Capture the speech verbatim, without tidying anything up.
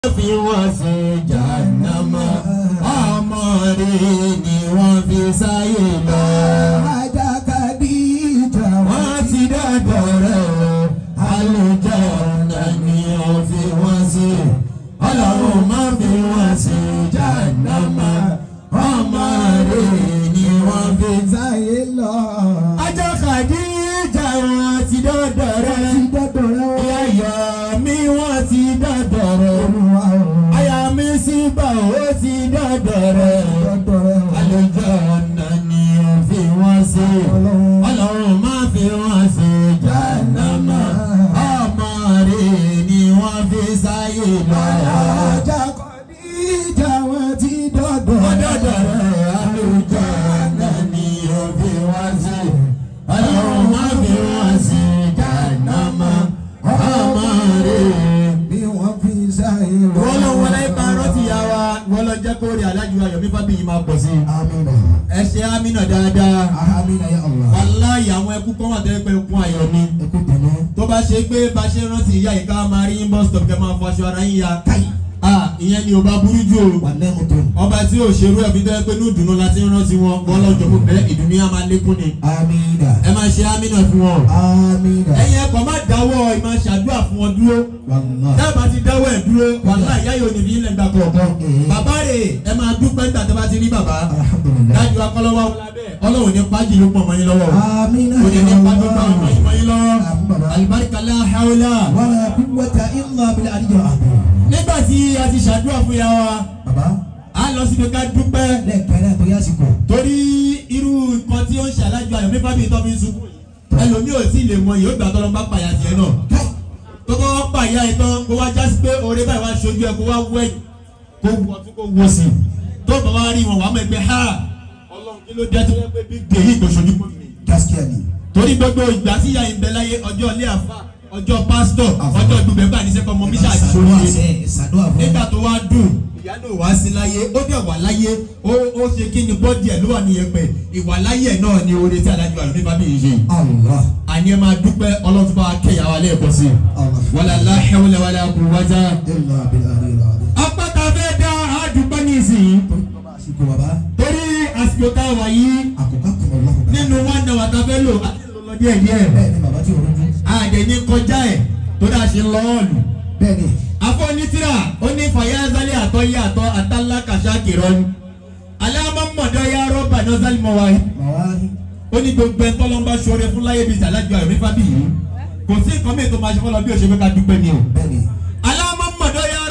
fi wọ́n sí jàǹdàmá ọmọ rẹ̀ ni wọ́n fi sáyé lọ. Àjàkadì ìjà wọ́n ti dàgbọ̀ rẹ̀ o àlùjánnà ni wọ́n fi wọ́n sí. Ọlọ́run má fi wọ́n sí jàǹdàmá ọmọ rẹ̀ ni wọ́n fi sáyé lọ. Àjàkadì ìjà wọ́n ti dàgbọ̀ rẹ̀. Ìyá mi wọ́n ti dàgbọ̀ rẹ̀. Aya mi sí bá ó ti dàgbọ̀ rẹ̀. Àlùjánnà ni ó fi wọ́n sí. Ọlọ́run má fi wọ́n sí jàǹdàmá ọmọ rẹ̀ ni wọ́n fi sáyé lọ. Àjàkadì ìjà wọ́n ti dàgbọ̀ rẹ̀. Àlùjánnà ni ó fi wọ́n sí. Ọlọ́run má fi wọ́n sí jàǹdàmá ọmọ rẹ̀ bí wọ́n fi sáyé lọ. wọ́n lọ wọlé ìparọ́ ti yá wa wọ́n lọ jẹ́ kó rí alájú Yomi Fabiyi máa pọ̀ sí. Amina. ẹ ṣe amina dáadáa. Amina ya Allah. wàláhì àwọn ẹkú kan wà tẹ́lẹ̀ pé kún ayọ̀ ni. Ẹkú tẹ̀lé. tó bá ṣe pé bá ṣe rántí ìyá yìí ká máa rí bus stop kẹ́ máa fọṣọ ara yín ya. Káyì. ah ìyẹn ni ò bá burú jù o. Wà lẹ́mu tó. ọba tí ò ṣerú ẹ̀ fi tẹ́lẹ̀ pé ní ìdùnnú láti rántí wọn wọ́n lọ́jọ́ mú bẹ́ẹ̀ ìdùnnú yà máa lékún ni. Amina. ẹ máa ṣe amina fún wọn. Amina. ẹ̀yin ẹ̀kọ́ má dáwọ́ ìmọ̀ ṣàdúrà fún wọn dúró. Wallahi. dábàá ti dáwọ́ ẹ̀ dúró wàhálà ìyá yóò níbi ilẹ̀ gbà kọ̀ọ̀kan. bàbá rẹ̀ ẹ máa dúpẹ́ nígbà tó bá ti rí bàbá. Alhamdulillah. dájú akọ́lọ́wọ́ ọlọ́run ní pàjì ló pọ̀ mọ́yìn lọ́wọ́. Amina. kò ní ní pàjì ló pọ̀ mọ́yìn lọ́wọ́. alibarika la hawla. Wala quwwata illa bil aliyyil azim. nígbà tí a ti ṣàdúrà fún ya wa. Bàbá. a lọ síbi ká dúpẹ́. Lẹ́ẹ̀kẹ́rẹ́ tó yásìkò. torí irú nǹkan tí ó ń ṣàlájú Yomi Fabiyi tó fi ń sunkún yìí. ẹlòmíì ò tí ì lè mọ yìí ó gbà tọ́lọ́ bá pàyà tiẹ̀ náà. tó kọ́ wọ́n pàyà ẹ̀ tán kó wá jásí pé oore báyìí wá ṣojú ẹ̀ kó wá wẹ̀ kó wọ́ tún kó wọ́ sí i. tó bá wá rí wọn wàá mọ̀ ẹgbẹ́ ha ọlọ́run kí ló dé tó yẹ pé bí gèyí kò ṣojú mọ́ mi. Gaskiya ni. torí gbogbo ìgbà tí ìyá yìí ń bẹ láyé ọjọ́ ilé àfa ọjọ́ pásítọ̀ ọjọ́ ìgbùgbẹ́ bá ní sẹ́kọ̀ ọmọ bíṣà àti sóríye nígbà tó wá dùn ìyá náà wá sí láyé ó dẹ̀ wà láyé ó ó ṣe kí ni bọ́dì ẹ̀ ló wà ní ẹ̀pẹ̀ ìwà láyé ẹ̀ náà ni oore tí alájú Yomi Fabiyi ṣe. Allah. àní ẹ máa dúpẹ́ ọlọ́run tó bá wa kẹ́yà wa lẹ́ẹ̀kan sí i. wala la hawla wala quwwata. Illa bil aliyyil azim. apáta fẹ́ dá àdúpẹ́ ní ìsìn. Àsìkò bàbá. torí àsìkò tá a wà yìí Àkókò kọ̀ lọ́wọ́. nínú one hour tá a fẹ́ lò àti lọ́lọ́ díẹ̀ díẹ̀. Bẹ́ẹ̀ni bàbá tí o rújú. àdẹ̀ni kọjá ẹ̀ tó dáa ṣe lọ́ọ̀lù. Bẹ́ẹ̀ni. afọ onítìrà ó ní fàyàzálẹ̀ àtọ́ yé àtọ́ àtàlá kàṣá kìrọ́ ni. alámọ̀mọ̀dọ́ yá rọ́bà náà sálímọ̀ wáyé. Màwárí. ó ní gbogbo ẹ̀ tọ́lọ́mbà ṣoore fún láyé bíi alájú Yomi Fabiyi kò sí nǹkan mìíràn tó máa ṣe fọlọ́ bí òṣèlú ká dúpẹ́ ni o. Bẹ́ẹ̀ni.